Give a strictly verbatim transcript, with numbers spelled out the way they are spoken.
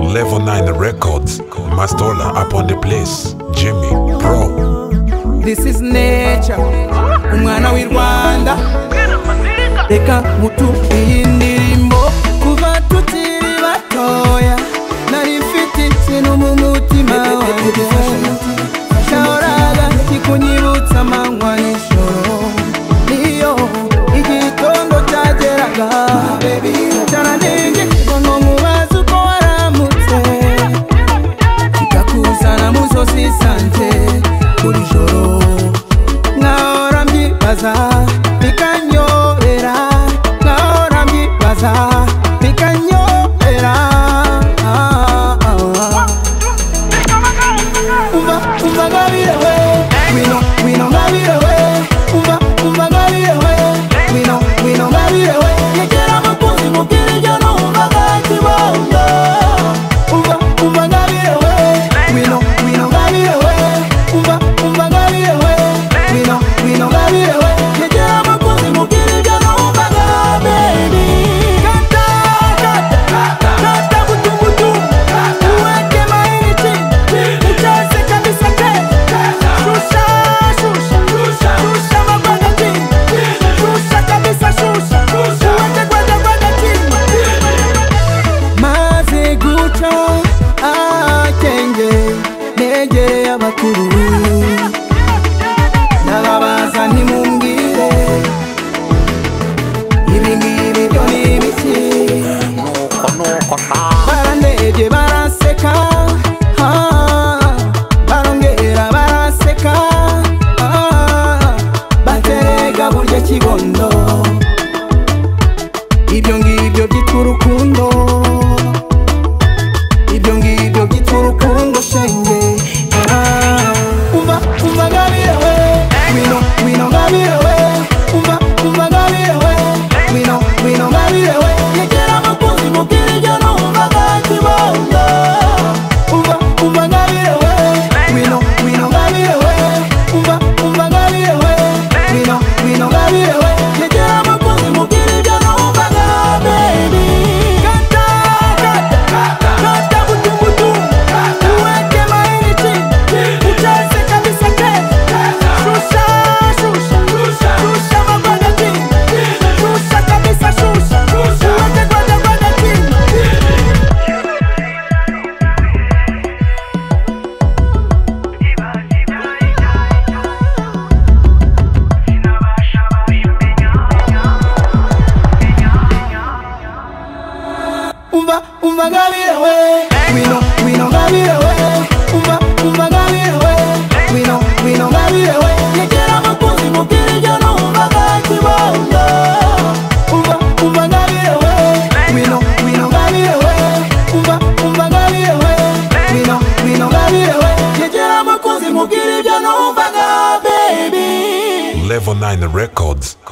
Level nine Records, Mastola up on the place, Jimmy, bro. This is nature, umwana w'i Rwanda. Reka mutu iyi ndirimbo kuva tukiri batoya. Nari mfite ikintu mu mutima wanjye, nahoraga kikunyibutsa amanywa n'ijoro. Niyo igitondo cyageraga, cyarandenze ngo mubaze uko waramutse, kikakuzana mu nzozi zanjye buri joro. Nkahora mbyibaza bikanyobera, nkahora mbyibaza bikanyobera. Umva umva ngabire we, wino wino ngabire we, umva umva ngabire we, wino wino ngabire we. Nyegera amakunzi mubwire ibyo numvaga kibondo. Umva umva ngabire we, wino wino ngabire we, umva umva ngabire we, wino wino ngabire we. Nyegera amakunzi mubwire ibyo numvaga baby. Kata kata kata butumbutu, uweke mainichi, uchaze kabisa te. Shusha shusha shusha mabagati, shusha kabisa shusha, uweke gwada gwada chini. Maze guca akenge negere abakuru, nababaza ntimumbwire ibi ngibi byo ni ibiki. Barandebye baraseka, ah, barongera baraseka, ah, baterega burya kibondo. Ibyo ngibyo byitwa urukundo, ibyo ngibyo byitwa urukundo shenge. Ah, umva umva ngabire we, wino wino ngabire we, umva umva ngabire we, wino wino ngabire we. Nyegera amakunzi mubwire ibyo numvaga kibondo. Umva umva ngabire we, wino wino ngabire we, umva umva ngabire we, wino wino ngabire we. Nyegera amakunzi mubwire ibyo numvaga baby. Kata kata kata butumbutu, uweke mainichi, uchaze kabisa te. Shusha shusha shusha mabagati, shusha kabisa shusha, uweke gwada gwada chini. Umva umva ngabire we, wino wino ngabire we, umva umva ngabire we, wino wino ngabire we. Nyegera amakunzi mubwire ibyo numvaga kibondo. Umva umva ngabire we, wino wino ngabire we, umva umva ngabire we, wino wino ngabire we. Nyegera amakunzi mubwire ibyo numvaga baby. Level nine Records.